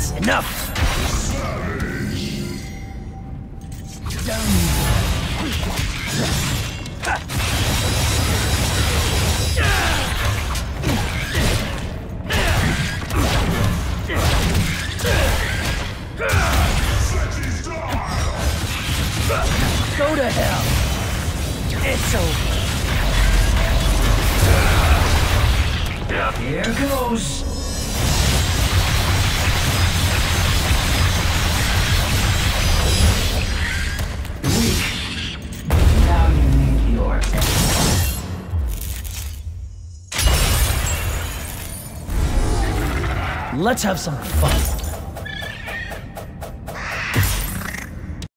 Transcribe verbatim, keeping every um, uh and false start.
That's enough! Go to hell! It's over. Here goes. Now you need your Let's have some fun.